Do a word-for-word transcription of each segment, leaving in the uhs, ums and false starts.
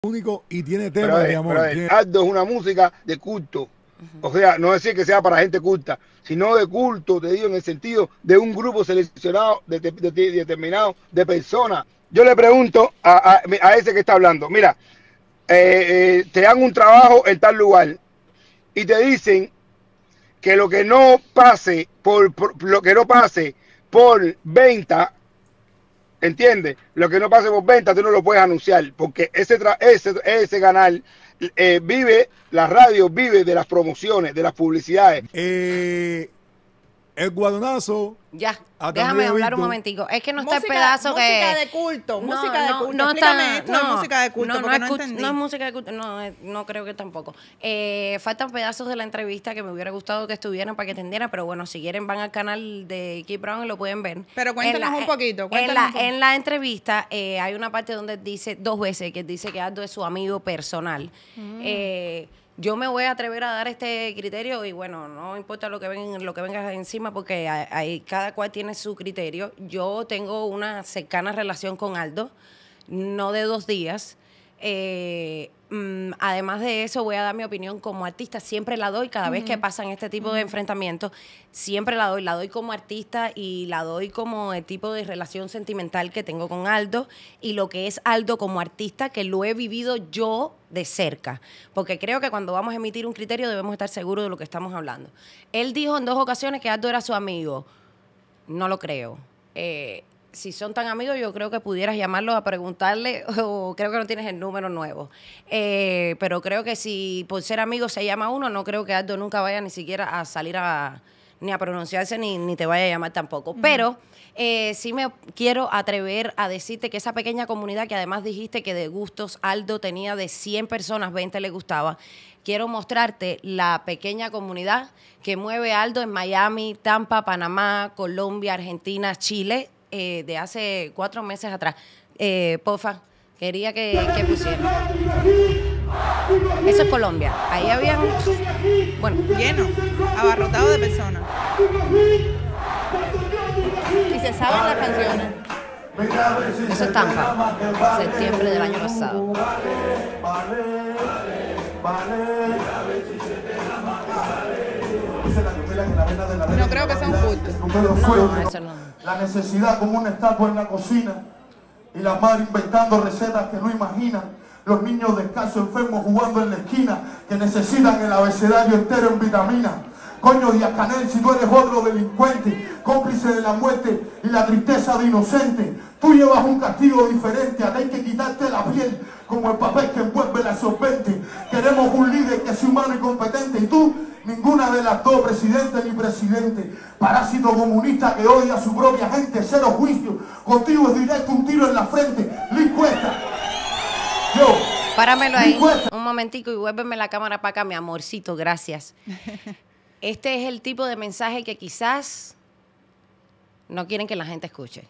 único y tiene temas pero, de amor. pero Tiene... Aldo es una música de culto. Uh-huh. O sea, no decir que sea para gente culta, sino de culto, te digo, en el sentido de un grupo seleccionado, de, de, de, de determinado, de personas. Yo le pregunto a, a, a ese que está hablando, mira, eh, eh, te dan un trabajo en tal lugar y te dicen que lo que no pase por, por lo que no pase por venta, ¿entiendes? Lo que no pase por venta tú no lo puedes anunciar, porque ese ese, ese canal eh, vive, la radio vive de las promociones, de las publicidades. Eh, el guadonazo. Ya, déjame hablar un momentico. Es que no está música, el pedazo música que... Música de culto, no, música no, de culto. No Explícame está, esto no, de música de culto, no, porque no, no, es, entendí. no es música de culto, no, no creo que tampoco. Eh, faltan pedazos de la entrevista que me hubiera gustado que estuvieran para que entendieran, pero bueno, si quieren van al canal de Keith Brown y lo pueden ver. Pero cuéntanos la, un poquito. En la, un poquito. en la entrevista eh, hay una parte donde dice dos veces que dice que Aldo es su amigo personal. Mm. Eh, Yo me voy a atrever a dar este criterio y bueno, no importa lo que venga, lo que venga encima porque hay, hay, cada cual tiene su criterio. Yo tengo una cercana relación con Aldo, no de dos días. Eh, mm, además de eso, voy a dar mi opinión como artista. Siempre la doy cada uh-huh. vez que pasan este tipo uh-huh. de enfrentamientos. Siempre la doy. La doy como artista y la doy como el tipo de relación sentimental que tengo con Aldo y lo que es Aldo como artista, que lo he vivido yo de cerca. Porque creo que cuando vamos a emitir un criterio debemos estar seguros de lo que estamos hablando. Él dijo en dos ocasiones que Aldo era su amigo. No lo creo. Eh... Si son tan amigos, yo creo que pudieras llamarlos a preguntarle, o creo que no tienes el número nuevo. Eh, pero creo que si por ser amigos se llama uno, no creo que Aldo nunca vaya ni siquiera a salir a, ni a pronunciarse, ni, ni te vaya a llamar tampoco. Uh-huh. Pero eh, sí me quiero atrever a decirte que esa pequeña comunidad, que además dijiste que de gustos Aldo tenía de cien personas, veinte le gustaba, quiero mostrarte la pequeña comunidad que mueve Aldo en Miami, Tampa, Panamá, Colombia, Argentina, Chile, Eh, de hace cuatro meses atrás. Eh, porfa, quería que, que pusiera. Eso es Colombia. Ahí habían, bueno, lleno, abarrotado de personas. Y se saben las canciones. Eso es Tampa, septiembre del año pasado. No creo que sea un culto. No, eso no. La necesidad como una estatua en la cocina y la madre inventando recetas que no imaginan. Los niños descalzos enfermos jugando en la esquina que necesitan el abecedario entero en vitaminas. Coño, Díaz Canel, si tú eres otro delincuente, cómplice de la muerte y la tristeza de inocente, tú llevas un castigo diferente. Hay que quitarte la piel como el papel que envuelve la absorbente. Queremos un líder que sea humano y competente y tú, ninguna de las dos, presidente ni presidente. Parásito comunista que odia a su propia gente, cero juicio. Contigo es directo un tiro en la frente. Liz Cuesta. Yo. Páramelo ahí un momentico y vuélveme la cámara para acá, mi amorcito, gracias. Este es el tipo de mensaje que quizás no quieren que la gente escuche.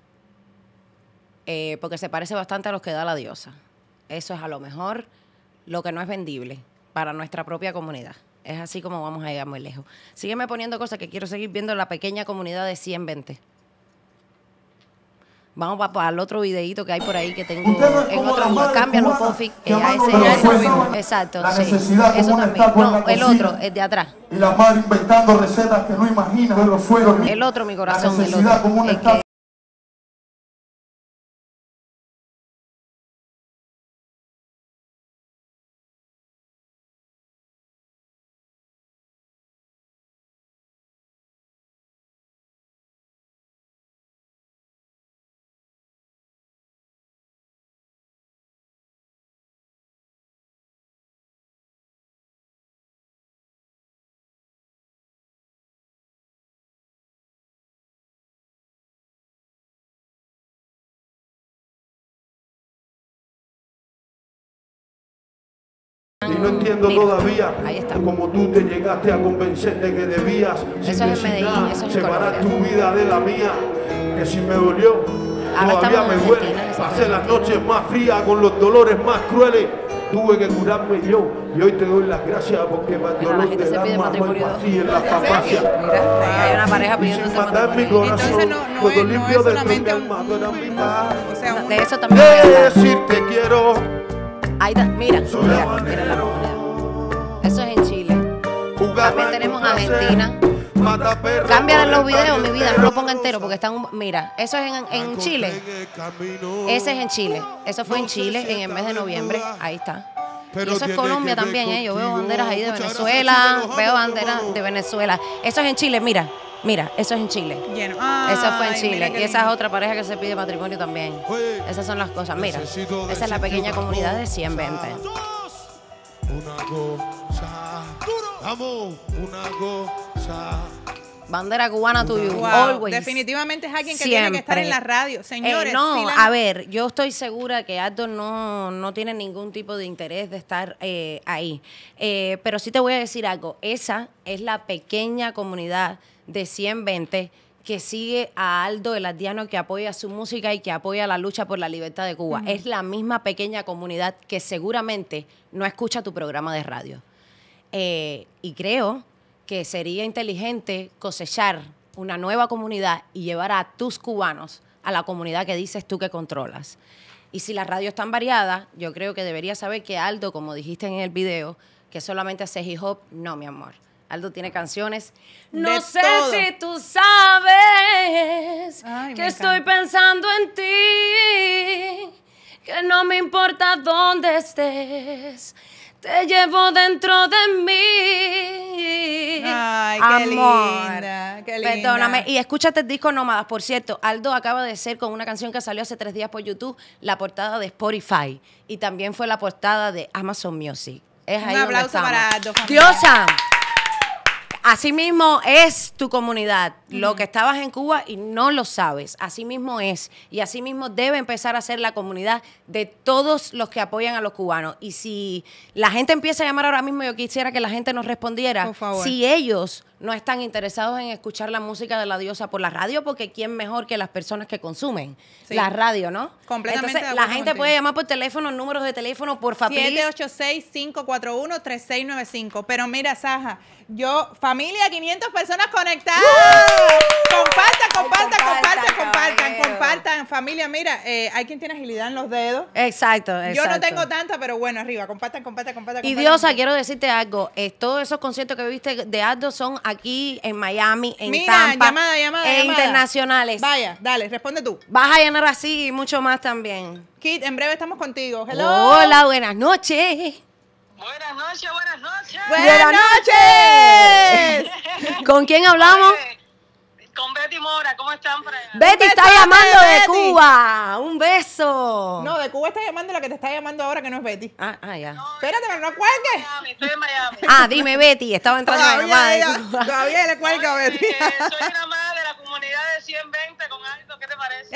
Eh, porque se parece bastante a los que da la diosa. Eso es a lo mejor lo que no es vendible para nuestra propia comunidad. Es así como vamos a llegar muy lejos. Sígueme poniendo cosas que quiero seguir viendo la pequeña comunidad de cien veinte. Vamos para pa el otro videíto que hay por ahí que tengo en otro. Cámbialo, Pofi, que ya ese ya es lo mismo. Exacto, la sí. Necesidad Eso como también. No, el otro, cocina, el de atrás. Y la madre inventando recetas que no imaginan. Los suelos. El otro, mi corazón. La necesidad el otro, como una el que, Y no entiendo mira, todavía ahí está. cómo tú te llegaste a convencer de que debías eso es en Medellín, eso es en separar Colombia. tu vida de la mía, que si me dolió, ahora todavía me duele. Pasé las noches más frías con los dolores más crueles. Tuve que curarme yo y hoy te doy las gracias porque para el dolor del alma no hay vacío en la farmacia. Mira, hay una pareja pidiendo matrimonio. Entonces no, no, es, no es solamente un, un, un, o sea, un, de eso también voy a hablar. Decirte quiero Ahí está, mira, mira, mira la comunidad. Eso es en Chile. También tenemos Argentina. Cambia los videos, mi vida, no lo ponga entero porque están. Mira, eso es en, en Chile. Ese es en Chile. Eso fue en Chile en el mes de noviembre. Ahí está. Y eso es Colombia también, ¿eh? Yo veo banderas ahí de Venezuela, veo banderas de Venezuela. Eso es en Chile, mira, mira, eso es en Chile. Lleno. Ay, eso fue en Chile. Y esa lindo. es otra pareja que se pide matrimonio también. Esas son las cosas. Mira, esa es la pequeña comunidad de cien veinte. Una cosa, vamos, una cosa. Bandera cubana tuyo, Wow, always. definitivamente es alguien que Siempre. tiene que estar en la radio. Señores, Eh, no, si la- a ver, yo estoy segura que Aldo no, no tiene ningún tipo de interés de estar eh, ahí. Eh, pero sí te voy a decir algo. Esa es la pequeña comunidad de cien veinte que sigue a Aldo Elardiano, que apoya su música y que apoya la lucha por la libertad de Cuba. Uh-huh. Es la misma pequeña comunidad que seguramente no escucha tu programa de radio. Eh, y creo que sería inteligente cosechar una nueva comunidad y llevar a tus cubanos a la comunidad que dices tú que controlas. Y si la radio es tan variada, yo creo que deberías saber que Aldo, como dijiste en el video, que solamente hace hip hop, no, mi amor. Aldo tiene canciones. No De sé todo. si tú sabes Ay, que me estoy encanta. pensando en ti, que no me importa dónde estés. Te llevo dentro de mí. Ay, qué Amor. linda, qué linda. Perdóname. Y escúchate el disco Nómadas. Por cierto, Aldo acaba de ser con una canción que salió hace tres días por YouTube, la portada de Spotify. Y también fue la portada de Amazon Music. Es Un ahí donde aplauso estamos. para Aldo, familia. Diosa. Así mismo es tu comunidad, lo que estabas en Cuba y no lo sabes, así mismo es, y así mismo debe empezar a ser la comunidad de todos los que apoyan a los cubanos. Y si la gente empieza a llamar ahora mismo, yo quisiera que la gente nos respondiera, Por favor. si ellos no están interesados en escuchar la música de la diosa por la radio, porque quién mejor que las personas que consumen Sí. la radio, ¿no? Completamente Entonces, de la acuerdo gente contigo. puede llamar por teléfono, números de teléfono, por favor. siete ocho seis, cinco cuatro uno, tres seis nueve cinco. Pero mira, Saja, yo, familia, quinientas personas conectadas. Compartan, compartan, Ay, compartan, compartan, compartan, caballero. compartan. Familia, mira, eh, hay quien tiene agilidad en los dedos. Exacto, exacto. Yo no tengo tanta, pero bueno, arriba, compartan, compartan, compartan. Y compartan. Diosa, quiero decirte algo. Eh, todos esos conciertos que viste de Aldo son aquí en Miami, en Mira, Tampa, llamada, llamada, e llamada. internacionales. Vaya, dale, responde tú. Vas a llenar así y mucho más también. Kit, en breve estamos contigo. Hello. Hola, buenas noches. Buenas noches, buenas noches. Buenas noches. ¿Con quién hablamos? Oye, con Betty Mora, ¿cómo están por allá? Betty beso, está llamando de Betty. Cuba. Un beso. No, de Cuba está llamando la que te está llamando ahora, que no es Betty. Ah, ah, ya. No, Espérate, pero no estoy en cuelgues. Miami, estoy en Miami. Ah, dime, Betty. Estaba entrando la llamada Todavía, de ella- Cuba. todavía le cuelga, Oye, Betty. eh, soy una más de la comunidad de ciento veinte con Aldo, ¿qué te parece?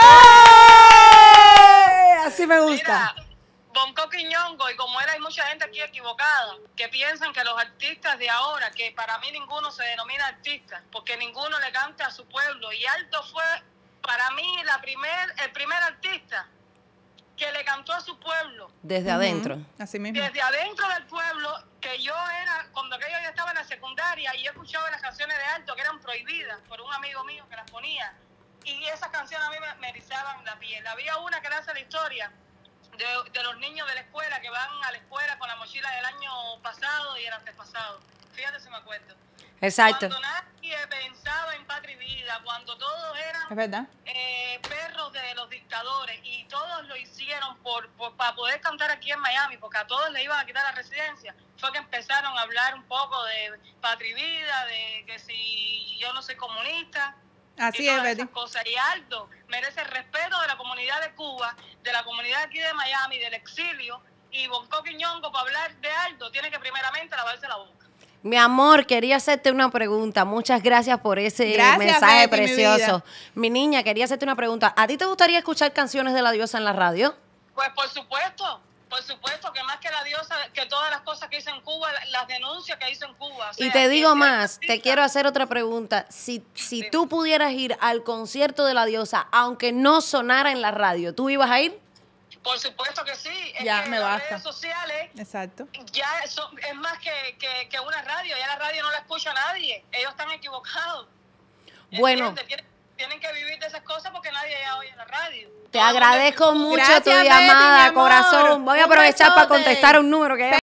¡Eso! Así me gusta. Mira, Bonco Quiñongo, y como era, hay mucha gente aquí equivocada, que piensan que los artistas de ahora, que para mí ninguno se denomina artista, porque ninguno le canta a su pueblo, y Aldo fue para mí la primer, el primer artista que le cantó a su pueblo, Desde adentro. Así mismo. desde adentro del pueblo, que yo era, cuando aquello yo estaba en la secundaria, y yo escuchaba las canciones de Aldo que eran prohibidas por un amigo mío que las ponía, y esas canciones a mí me, me erizaban la piel. Había una que le hace la historia de, de los niños de la escuela que van a la escuela con la mochila del año pasado y el antepasado. Fíjate si me acuerdo. Exacto. Cuando nadie pensaba en patria y vida, cuando todos eran Es verdad. eh, perros de los dictadores, y todos lo hicieron por, por para poder cantar aquí en Miami, porque a todos le iban a quitar la residencia, fue que empezaron a hablar un poco de patria y vida, de que si yo no soy comunista. Así y es, todas Betty. esas cosas. Y Aldo merece el respeto de la comunidad de Cuba, de la comunidad aquí de Miami, del exilio, y Bonco Quiñongo, para hablar de Aldo, tiene que primeramente lavarse la boca. Mi amor, quería hacerte una pregunta. Muchas gracias por ese Gracias, mensaje Betty, mi precioso. vida. Mi niña, quería hacerte una pregunta. ¿A ti te gustaría escuchar canciones de la diosa en la radio? Pues por supuesto, por supuesto que más que la diosa, que todas las cosas que hizo en Cuba, las denuncias que hizo en Cuba. O sea, Y te que digo si hay más, te artistas- quiero hacer otra pregunta. Si, si tú pudieras ir al concierto de la diosa, aunque no sonara en la radio, ¿tú ibas a ir? Por supuesto que sí. Es Ya, que me las basta. redes sociales Exacto. ya son- es más que, que, que una radio. Ya la radio no la escucha nadie. Ellos están equivocados. Bueno. ¿Entiendes? Tienen, tienen que vivir de esas cosas porque nadie ya oye la radio. Te agradezco mucho Gracias, tu Betty, llamada, mi amor. corazón. Voy a Un aprovechar para besote. contestar un número que hay